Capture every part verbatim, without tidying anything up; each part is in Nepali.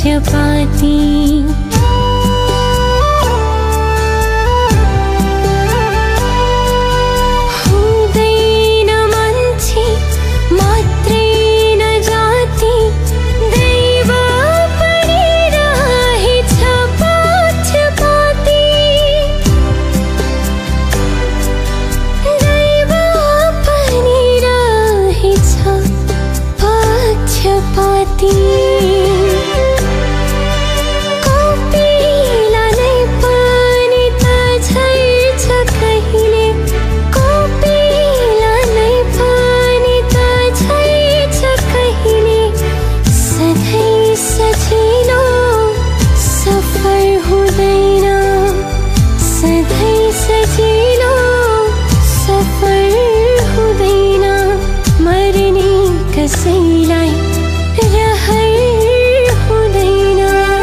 पक्षपाती हुँदैन मान्छे मात्रै नजाति दैव पनि रहेछ पक्षपाती दैव पनि रहेछ पक्षपाती कसैलाई रहर हुँदैन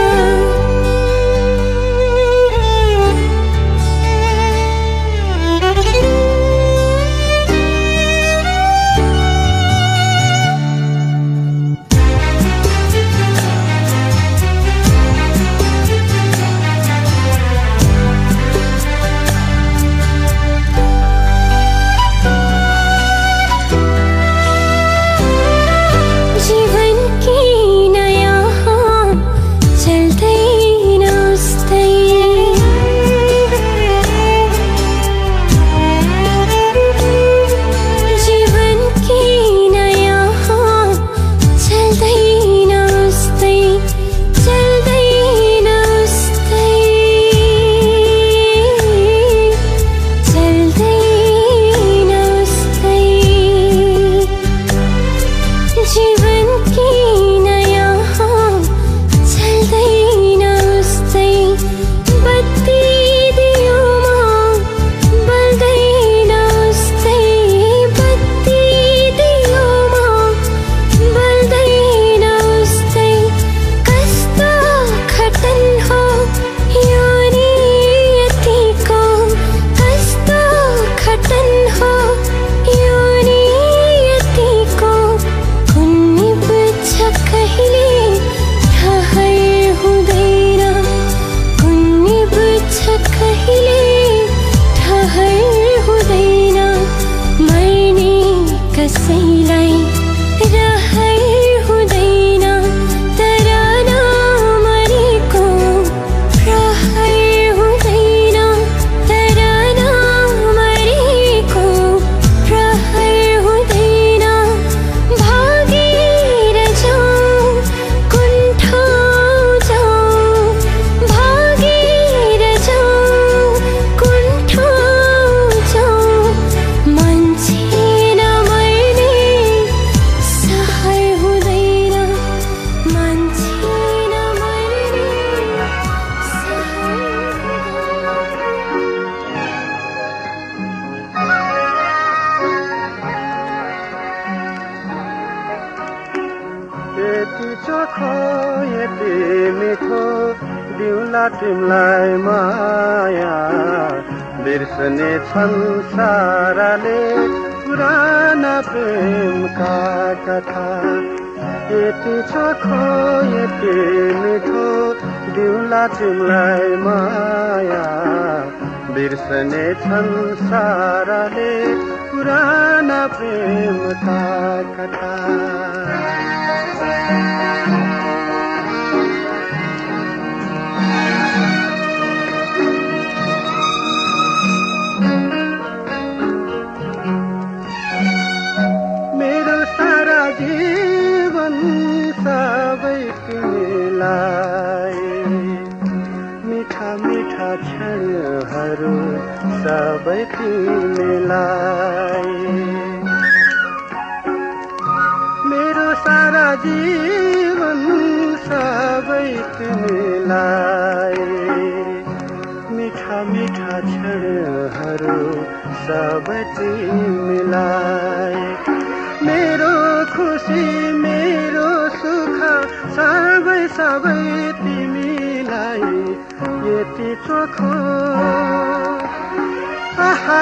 कसैलाई रहर हुँदैन तर नमरेको प्रहर हुँदैन तर नमरेको प्रहर हुँदैन भागेर जाऊँ कुन ठाउँ जाऊँ भागेर जाऊँ कुन ठाउँ जाऊँ मान्छे यति चोखो यति मिठो दिउँला तिमीलाई माया बिर्सने संसारले पुराना प्रेमका कथा यति चोखो यति मिठो दिउँला तिमीलाई माया बिर्सने संसारले पुराना प्रेमका कथा मेरो सारा जीवन सबै तिमीलाई मिठा मिठा क्षणहरू सबै तिमीलाई मेरो सारा जीवन सबै तिमीलाई मिठा मिठा क्षणहरू सबै तिमीलाई मेरो खुसी मेरो सुख सबै सबै तिमीलाई यति चोखो आहा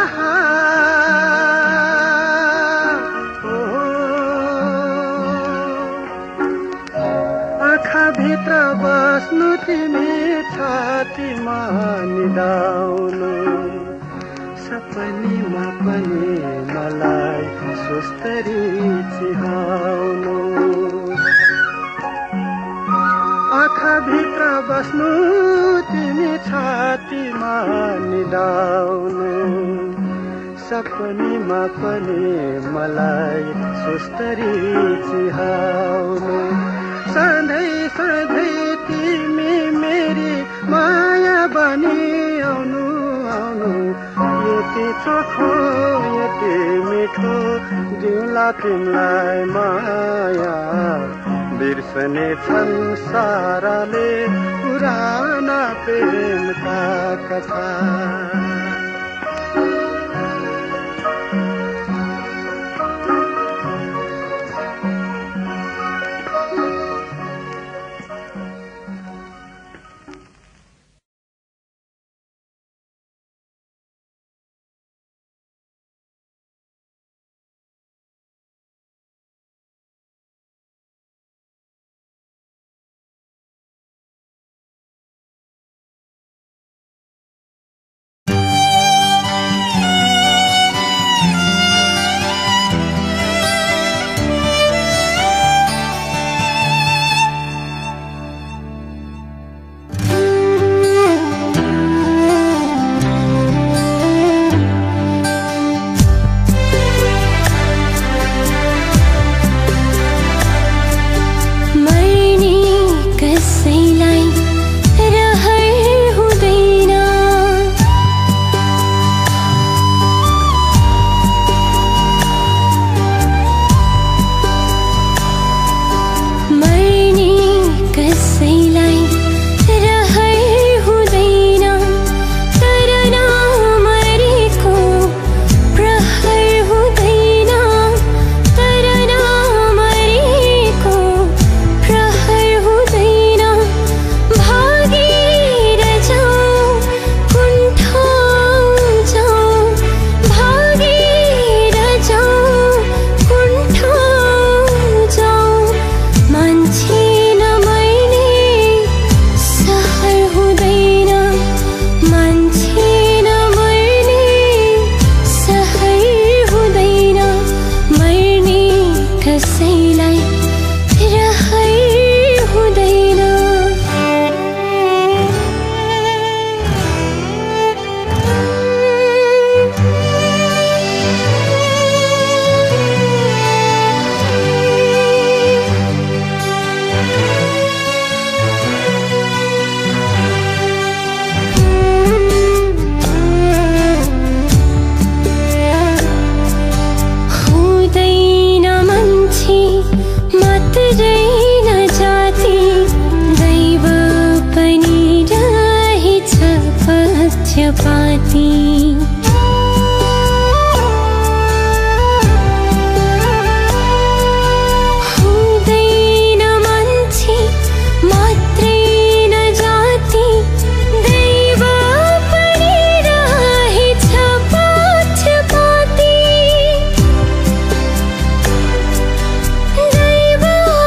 आहा ओ तिमी छातीमा निदाउनु सपनीमा पनि मलाई सुस्तरी चिहाउनु आँखाभित्र बस्नु तिमी छातीमा निदाउनु सपनीमा पनि मलाई सुस्तरी चिहाउनु सधैँ सधैँ तिमी मेरी माया बनी आउनु आउनु यति चोखो यति मिठो दिउँला तिमीलाई माया बिर्सने छन् साराले पुराना प्रेमका कथा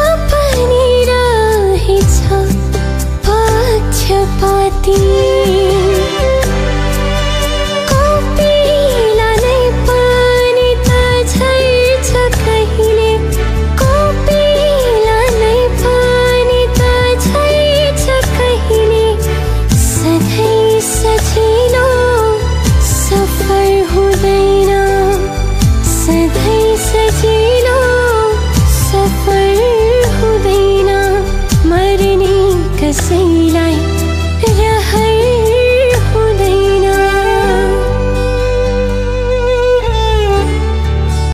पक्षपाती